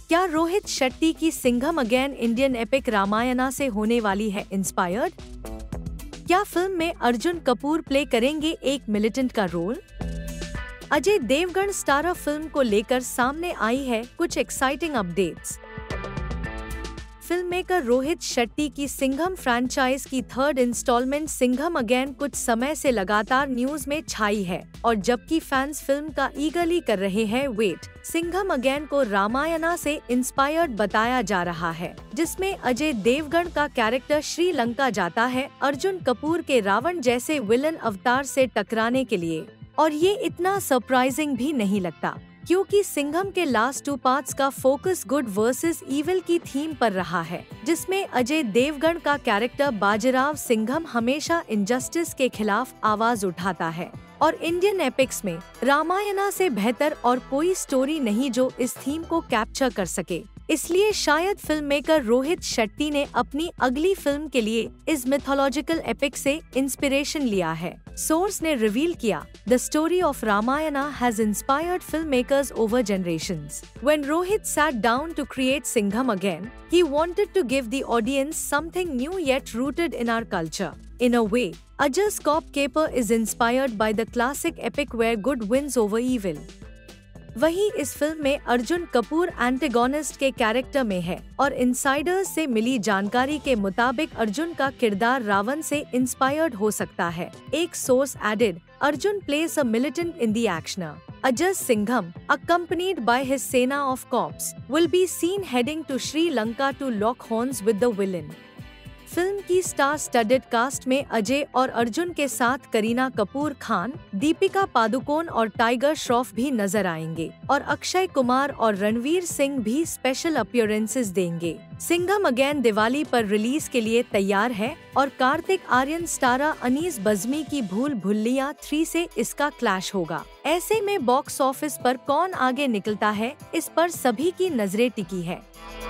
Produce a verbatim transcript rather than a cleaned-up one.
क्या रोहित शेट्टी की Singham again Indian epic Ramayana से होने वाली है इंस्पायर्ड? क्या फिल्म में अर्जुन कपूर प्ले करेंगे एक मिलिटेंट का role? Ajay Devgn starrer film को लेकर सामने आई है कुछ exciting updates. Film maker Rohit Shetty की सिंघम फ्रैंचाइज की थर्ड इंस्टॉलमेंट सिंघम अगेन कुछ समय से लगातार न्यूज में छाई है और जबकि फैंस फिल्म का ईगरली कर रहे हैं वेट। सिंघम अगेन को रामायणा से इंस्पायर्ड बताया जा रहा है, जिसमें अजय देवगन का कैरेक्टर श्रीलंका जाता है अर्जुन कपूर के रावण जैसे विलन अवतार से टकराने के लिए। और ये इतना सरप्राइजिंग भी नहीं लगता, क्योंकि सिंघम के लास्ट टू पार्ट्स का फोकस गुड वर्सेस इविल की थीम पर रहा है, जिसमें अजय देवगन का कैरेक्टर बाजीराव सिंघम हमेशा इनजस्टिस के खिलाफ आवाज उठाता है। और इंडियन एपिक्स में रामायणा से बेहतर और कोई स्टोरी नहीं जो इस थीम को कैप्चर कर सके। इसलिए शायद फिल्म मेकर रोहित शेट्टी ने अपनी अगली फिल्म के लिए इस मिथोलॉजिकल एपिक से इंस्पिरेशन लिया है। सोर्स ने रिवील किया, the story of Ramayana has inspired film makers over generations. When Rohit sat down to create Singham again, he wanted to give the audience something new yet rooted in our culture. In a way, Ajay's cop caper is inspired by the classic epic where good wins over evil. वहीं इस film में Arjun Kapoor antagonist के character में है और Insiders से मिली जानकारी के मुताबिक अर्जुन का किरदार रावण से इंस्पायर्ड हो सकता है। एक source added, Arjun plays a militant in the action. Ajay Singham, accompanied by his Sena of Cops, will be seen heading to Sri Lanka to lock horns with the villain. Film की star studded cast में अजय और अर्जुन के साथ करीना कपूर खान, दीपिका पादुकोण और tiger Shroff भी नजर आएंगे और अक्षय कुमार और रणवीर सिंह भी स्पेशल अपीयरेंसेस देंगे। सिंघम अगेन दिवाली पर रिलीज के लिए तैयार है और कार्तिक आर्यन स्टारा अनीस बज़मी की भूल भुल्लियाँ थ्री से इसका क्लैश होगा। ऐसे में बॉक्स ऑफिस पर कौन आगे निकलता है, इस पर सभी की नजरें टिकी है।